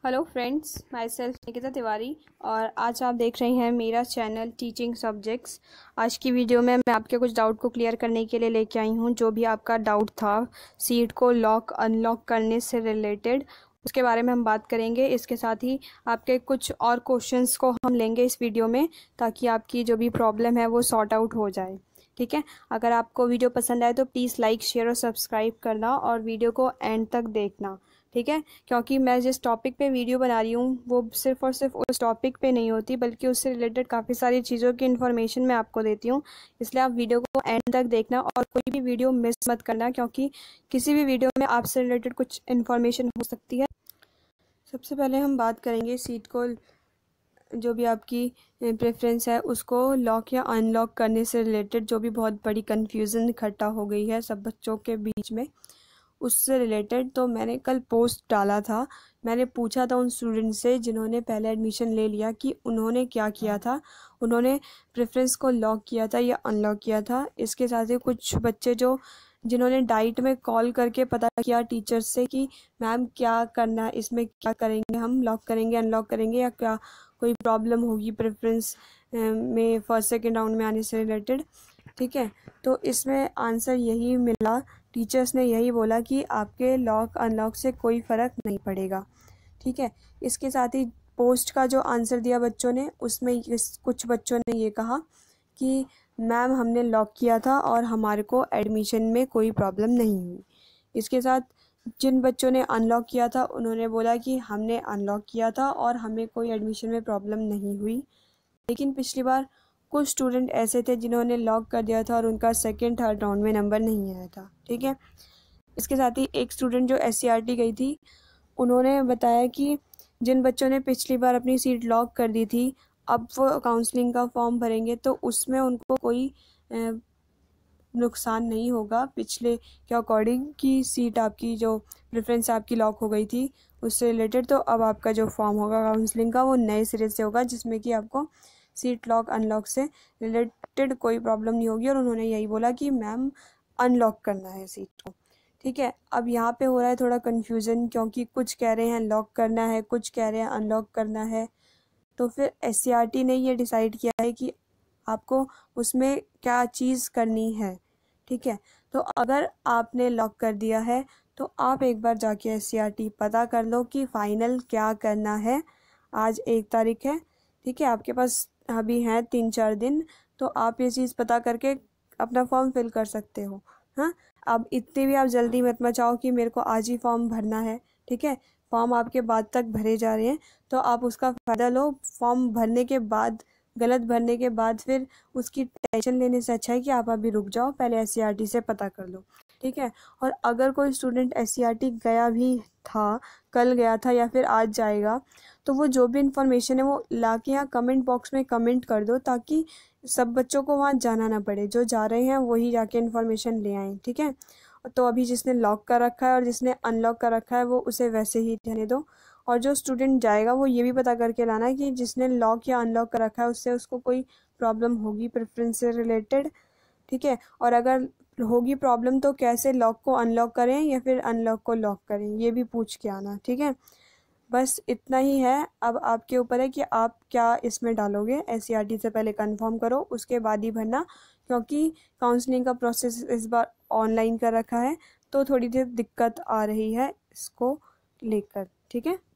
Hello friends, myself Nikita Tiwari और आज आप देख रहे हैं मेरा चैनल टीचिंग सब्जेक्ट्स। आज की वीडियो में मैं आपके कुछ डाउट को क्लियर करने के लिए लेके आई हूं। जो भी आपका डाउट था सीट को लॉक अनलॉक करने से रिलेटेड, उसके बारे में हम बात करेंगे। इसके साथ ही आपके कुछ और क्वेश्चंस को हम लेंगे इस वीडियो में, ताकि आपकी जो भी प्रॉब्लम है वो सॉर्ट आउट हो जाए। ठीक है, अगर आपको वीडियो पसंद आए तो प्लीज़ लाइक, शेयर और सब्सक्राइब करना और वीडियो को एंड तक देखना। ठीक है, क्योंकि मैं जिस टॉपिक पे वीडियो बना रही हूँ वो सिर्फ और सिर्फ उस टॉपिक पे नहीं होती, बल्कि उससे रिलेटेड काफ़ी सारी चीज़ों की इन्फॉर्मेशन मैं आपको देती हूँ। इसलिए आप वीडियो को एंड तक देखना और कोई भी वीडियो मिस मत करना, क्योंकि किसी भी वीडियो में आपसे रिलेटेड कुछ इन्फॉर्मेशन हो सकती है। सबसे पहले हम बात करेंगे सीट को, जो भी आपकी प्रेफरेंस है उसको लॉक या अनलॉक करने से रिलेटेड जो भी बहुत बड़ी कन्फ्यूज़न इकट्ठा हो गई है सब बच्चों के बीच में, उससे रिलेटेड। तो मैंने कल पोस्ट डाला था, मैंने पूछा था उन स्टूडेंट से जिन्होंने पहले एडमिशन ले लिया कि उन्होंने क्या किया था, उन्होंने प्रेफरेंस को लॉक किया था या अनलॉक किया था। इसके साथ ही कुछ बच्चे जिन्होंने डाइट में कॉल करके पता किया टीचर से कि मैम क्या करना है, इसमें क्या करेंगे, हम लॉक करेंगे अनलॉक करेंगे या क्या कोई प्रॉब्लम होगी प्रेफरेंस में फर्स्ट सेकेंड राउंड में आने से रिलेटेड। ठीक है, तो इसमें आंसर यही मिला, टीचर्स ने यही बोला कि आपके लॉक अनलॉक से कोई फ़र्क नहीं पड़ेगा। ठीक है, इसके साथ ही पोस्ट का जो आंसर दिया बच्चों ने, उसमें कुछ बच्चों ने ये कहा कि मैम हमने लॉक किया था और हमारे को एडमिशन में कोई प्रॉब्लम नहीं हुई। इसके साथ जिन बच्चों ने अनलॉक किया था उन्होंने बोला कि हमने अनलॉक किया था और हमें कोई एडमिशन में प्रॉब्लम नहीं हुई। लेकिन पिछली बार कुछ स्टूडेंट ऐसे थे जिन्होंने लॉक कर दिया था और उनका सेकंड थर्ड राउंड में नंबर नहीं आया था। ठीक है, इसके साथ ही एक स्टूडेंट जो SCRT गई थी, उन्होंने बताया कि जिन बच्चों ने पिछली बार अपनी सीट लॉक कर दी थी, अब वो काउंसलिंग का फॉर्म भरेंगे तो उसमें उनको कोई नुकसान नहीं होगा पिछले के अकॉर्डिंग, की सीट आपकी जो प्रेफरेंस आपकी लॉक हो गई थी उससे रिलेटेड। तो अब आपका जो फॉर्म होगा काउंसलिंग का वो नए सिरे से होगा, जिसमें कि आपको सीट लॉक अनलॉक से रिलेटेड कोई प्रॉब्लम नहीं होगी। और उन्होंने यही बोला कि मैम अनलॉक करना है सीट को। ठीक है, अब यहाँ पे हो रहा है थोड़ा कन्फ्यूज़न, क्योंकि कुछ कह रहे हैं लॉक करना है, कुछ कह रहे हैं अनलॉक करना है। तो फिर SCRT ने ये डिसाइड किया है कि आपको उसमें क्या चीज़ करनी है। ठीक है, तो अगर आपने लॉक कर दिया है तो आप एक बार जाके SCRT पता कर लो कि फ़ाइनल क्या करना है। आज 1 तारीख है, ठीक है, आपके पास अभी हैं 3-4 दिन, तो आप ये चीज़ पता करके अपना फॉर्म फिल कर सकते हो। हाँ, अब इतनी भी आप जल्दी मत मचाओ कि मेरे को आज ही फॉर्म भरना है। ठीक है, फॉर्म आपके बाद तक भरे जा रहे हैं, तो आप उसका फ़ायदा लो। फॉर्म भरने के बाद, गलत भरने के बाद फिर उसकी टेंशन लेने से अच्छा है कि आप अभी रुक जाओ, पहले SCRT से पता कर लो। ठीक है, और अगर कोई स्टूडेंट SCRT गया भी था, कल गया था या फिर आज जाएगा, तो वो जो भी इन्फॉर्मेशन है वो ला के यहाँ कमेंट बॉक्स में कमेंट कर दो, ताकि सब बच्चों को वहाँ जाना ना पड़े। जो जा रहे हैं वही जाके इन्फॉर्मेशन ले आएँ। ठीक है, तो अभी जिसने लॉक कर रखा है और जिसने अनलॉक कर रखा है वो उसे वैसे ही रहने दो। और जो स्टूडेंट जाएगा वो ये भी पता करके लाना कि जिसने लॉक या अनलॉक कर रखा है उससे उसको कोई प्रॉब्लम होगी प्रेफरेंस से रिलेटेड। ठीक है, और अगर होगी प्रॉब्लम तो कैसे लॉक को अनलॉक करें या फिर अनलॉक को लॉक करें, ये भी पूछ के आना। ठीक है, बस इतना ही है। अब आपके ऊपर है कि आप क्या इसमें डालोगे। SCRT से पहले कंफर्म करो, उसके बाद ही भरना, क्योंकि काउंसलिंग का प्रोसेस इस बार ऑनलाइन कर रखा है, तो थोड़ी देर दिक्कत आ रही है इसको लेकर। ठीक है,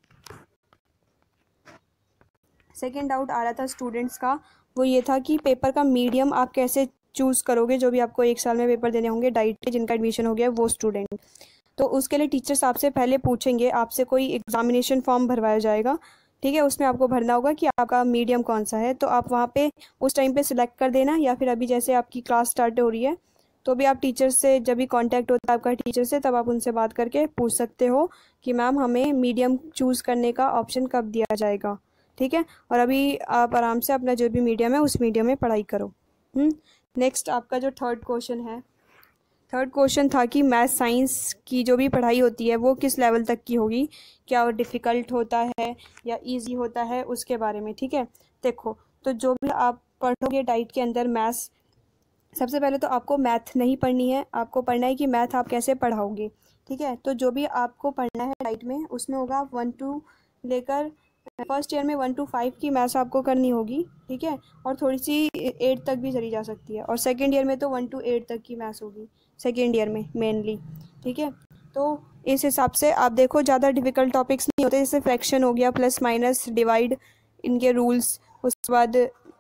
सेकेंड डाउट आ रहा था स्टूडेंट्स का, वो ये था कि पेपर का मीडियम आप कैसे चूज़ करोगे। जो भी आपको 1 साल में पेपर देने होंगे डाइट के, जिनका एडमिशन हो गया वो स्टूडेंट, तो उसके लिए टीचर्स आपसे पहले पूछेंगे, आपसे कोई एग्जामिनेशन फॉर्म भरवाया जाएगा। ठीक है, उसमें आपको भरना होगा कि आपका मीडियम कौन सा है, तो आप वहाँ पे उस टाइम पे सिलेक्ट कर देना, या फिर अभी जैसे आपकी क्लास स्टार्ट हो रही है तो भी आप टीचर से, जब भी कांटेक्ट होता है आपका टीचर से, तब आप उनसे बात करके पूछ सकते हो कि मैम हमें मीडियम चूज़ करने का ऑप्शन कब दिया जाएगा। ठीक है, और अभी आप आराम से अपना जो भी मीडियम है उस मीडियम में पढ़ाई करो। नेक्स्ट आपका जो थर्ड क्वेश्चन था कि मैथ साइंस की जो भी पढ़ाई होती है वो किस लेवल तक की होगी, क्या वो डिफ़िकल्ट होता है या इजी होता है, उसके बारे में। ठीक है, देखो, तो जो भी आप पढ़ोगे डाइट के अंदर मैथ्स, सबसे पहले तो आपको मैथ नहीं पढ़नी है, आपको पढ़ना है कि मैथ आप कैसे पढ़ाओगे। ठीक है, तो जो भी आपको पढ़ना है डाइट में उसमें होगा 1 to लेकर फर्स्ट ईयर में 1 to 5 की मैथ्स आपको करनी होगी, ठीक है, और थोड़ी सी 8 तक भी चली जा सकती है, और सेकेंड ईयर में तो 1 to 8 तक की मैथ्स होगी सेकेंड ईयर में मेनली, ठीक है। तो इस हिसाब से आप देखो, ज़्यादा डिफ़िकल्ट टॉपिक्स नहीं होते, जैसे फ्रैक्शन हो गया, प्लस माइनस डिवाइड, इनके रूल्स, उसके बाद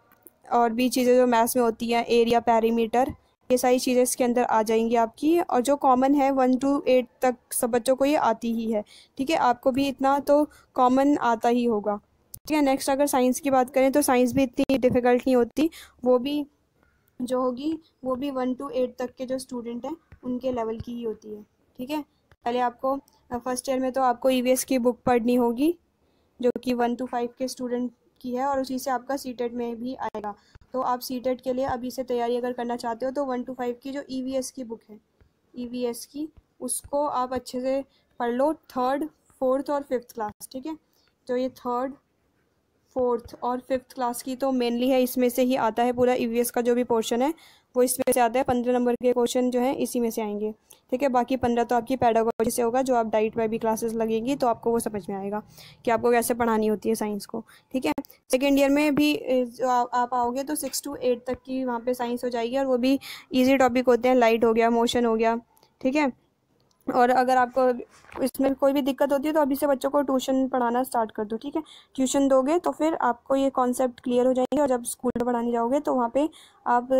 और भी चीज़ें जो मैथ्स में होती हैं, एरिया, पैरीमीटर, ये सारी चीज़ें इसके अंदर आ जाएंगी आपकी, और जो कॉमन है 1 to 8 तक सब बच्चों को ये आती ही है, ठीक है, आपको भी इतना तो कॉमन आता ही होगा, ठीक है। नेक्स्ट अगर साइंस की बात करें तो साइंस भी इतनी डिफ़िकल्ट नहीं होती, वो भी जो होगी वो भी 1 to 8 तक के जो स्टूडेंट हैं उनके लेवल की ही होती है, ठीक है। पहले आपको फर्स्ट ईयर में तो आपको ईवीएस की बुक पढ़नी होगी, जो कि 1 to 5 के स्टूडेंट की है, और उसी से आपका सीटेट में भी आएगा। तो आप सीटेट के लिए अभी से तैयारी अगर करना चाहते हो तो 1 to 5 की जो ईवीएस की बुक है, ईवीएस की, उसको आप अच्छे से पढ़ लो, थर्ड, फोर्थ और फिफ्थ क्लास, ठीक है। तो ये थर्ड, फोर्थ और फिफ्थ क्लास की तो मेनली है, इसमें से ही आता है पूरा ईवीएस का जो भी पोर्शन है वो इसमें से आता है। 15 नंबर के क्वेश्चन जो हैं इसी में से आएंगे, ठीक है। बाकी 15 तो आपकी पेडागोजी से होगा, जो आप डाइट में भी क्लासेस लगेंगी तो आपको वो समझ में आएगा कि आपको कैसे पढ़ानी होती है साइंस को, ठीक है। सेकेंड ईयर में भी जो आप आओगे तो 6 to 8 तक की वहाँ पे साइंस हो जाएगी, और वो भी ईजी टॉपिक होते हैं, लाइट हो गया, मोशन हो गया, ठीक है। और अगर आपको इसमें कोई भी दिक्कत होती है तो अभी से बच्चों को ट्यूशन पढ़ाना स्टार्ट कर दो, ठीक है। ट्यूशन दोगे तो फिर आपको ये कॉन्सेप्ट क्लियर हो जाएंगे, और जब स्कूल में पढ़ाने जाओगे तो वहाँ पे आप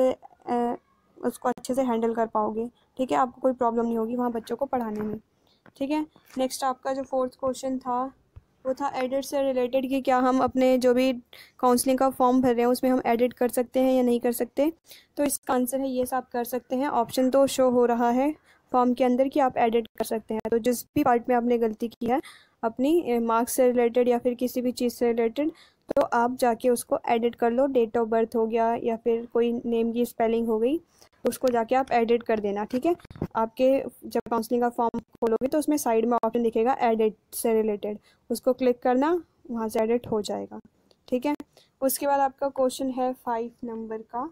उसको अच्छे से हैंडल कर पाओगे, ठीक है। आपको कोई प्रॉब्लम नहीं होगी वहाँ बच्चों को पढ़ाने में, ठीक है। नेक्स्ट आपका जो फोर्थ क्वेश्चन था वो था एडिट से रिलेटेड, कि क्या हम अपने जो भी काउंसलिंग का फॉर्म भर रहे हैं उसमें हम एडिट कर सकते हैं या नहीं कर सकते। तो इसका आंसर है येस, आप कर सकते हैं। ऑप्शन तो शो हो रहा है फॉर्म के अंदर कि आप एडिट कर सकते हैं। तो जिस भी पार्ट में आपने गलती की है अपनी मार्क्स से रिलेटेड या फिर किसी भी चीज़ से रिलेटेड, तो आप जाके उसको एडिट कर लो। डेट ऑफ बर्थ हो गया या फिर कोई नेम की स्पेलिंग हो गई, उसको जाके आप एडिट कर देना, ठीक है। आपके जब काउंसलिंग का फॉर्म खोलोगे तो उसमें साइड में ऑप्शन दिखेगा एडिट से रिलेटेड, उसको क्लिक करना, वहाँ से एडिट हो जाएगा, ठीक है। उसके बाद आपका क्वेश्चन है 5 नंबर का,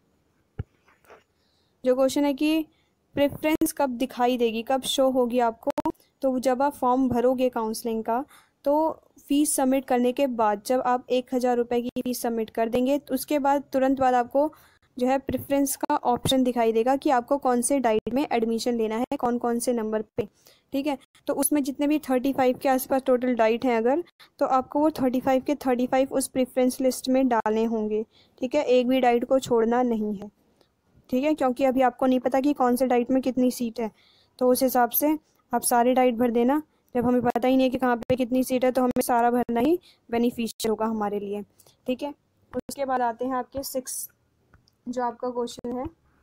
जो क्वेश्चन है कि प्रेफरेंस कब दिखाई देगी, कब शो होगी आपको। तो जब आप फॉर्म भरोगे काउंसलिंग का, तो फ़ीस सबमिट करने के बाद जब आप 1000 रुपये की फ़ीस सबमिट कर देंगे तो उसके बाद तुरंत बाद आपको जो है प्रेफरेंस का ऑप्शन दिखाई देगा कि आपको कौन से डाइट में एडमिशन लेना है, कौन कौन से नंबर पे, ठीक है। तो उसमें जितने भी 35 के आसपास टोटल डाइट हैं अगर, तो आपको वो 35 के 35 उस प्रेफरेंस लिस्ट में डालने होंगे, ठीक है। एक भी डाइट को छोड़ना नहीं है, ठीक है, क्योंकि अभी आपको नहीं पता कि कौन से डाइट में कितनी सीट है, तो उस हिसाब से आप सारे डाइट भर देना। जब हमें पता ही नहीं है कि कहाँ पे कितनी सीट है तो हमें सारा भरना ही बेनिफिशियल होगा हमारे लिए, ठीक है। उसके बाद आते हैं आपके 6 जो आपका क्वेश्चन है।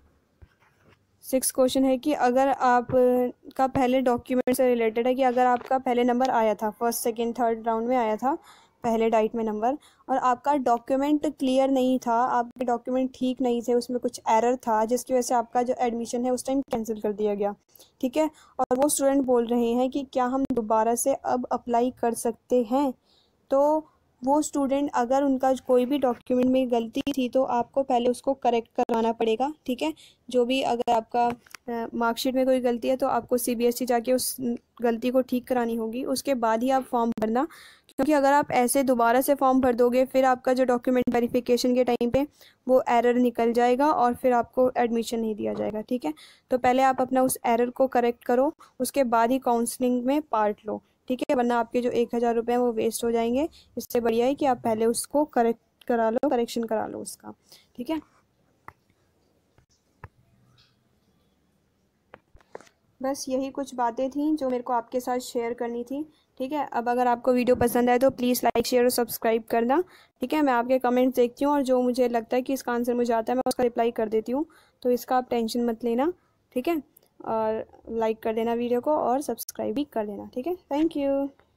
6 क्वेश्चन है कि अगर आप का पहले डॉक्यूमेंट से रिलेटेड है, कि अगर आपका पहले नंबर आया था, फर्स्ट सेकंड थर्ड राउंड में आया था पहले डाइट में नंबर, और आपका डॉक्यूमेंट क्लियर नहीं था, आपके डॉक्यूमेंट ठीक नहीं थे, उसमें कुछ एरर था जिसकी वजह से आपका जो एडमिशन है उस टाइम कैंसिल कर दिया गया, ठीक है। और वो स्टूडेंट बोल रहे हैं कि क्या हम दोबारा से अब अप्लाई कर सकते हैं। तो वो स्टूडेंट अगर उनका कोई भी डॉक्यूमेंट में गलती थी तो आपको पहले उसको करेक्ट करवाना पड़ेगा, ठीक है। जो भी अगर आपका मार्कशीट में कोई गलती है तो आपको सीबीएसई जाके उस गलती को ठीक करानी होगी, उसके बाद ही आप फॉर्म भरना। क्योंकि अगर आप ऐसे दोबारा से फॉर्म भर दोगे फिर आपका जो डॉक्यूमेंट वेरिफिकेशन के टाइम पे वो एरर निकल जाएगा और फिर आपको एडमिशन नहीं दिया जाएगा, ठीक है। तो पहले आप अपना उस एरर को करेक्ट करो, उसके बाद ही काउंसलिंग में पार्ट लो, ठीक है, वरना आपके जो 1000 रुपये हैं वो वेस्ट हो जाएंगे। इससे बढ़िया है कि आप पहले उसको करेक्ट करा लो, करेक्शन करा लो उसका, ठीक है। बस यही कुछ बातें थी जो मेरे को आपके साथ शेयर करनी थी, ठीक है। अब अगर आपको वीडियो पसंद आए तो प्लीज़ लाइक शेयर और सब्सक्राइब करना, ठीक है। मैं आपके कमेंट्स देखती हूँ और जो मुझे लगता है कि इसका आंसर मुझे आता है मैं उसका रिप्लाई कर देती हूँ, तो इसका आप टेंशन मत लेना, ठीक है। और लाइक कर देना वीडियो को और सब्सक्राइब भी कर देना, ठीक है। Thank you.